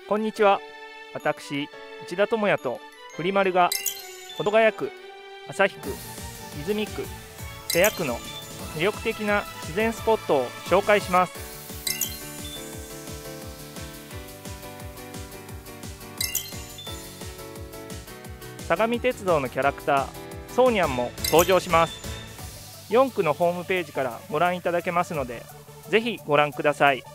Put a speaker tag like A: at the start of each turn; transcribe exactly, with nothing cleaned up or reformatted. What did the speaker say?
A: こんにちは。私内田智也とフリマルが保土ヶ谷区、旭区、泉区、瀬谷区の魅力的な自然スポットを紹介します。相模鉄道のキャラクターソーニャンも登場します。よん区のホームページからご覧いただけますので、ぜひご覧ください。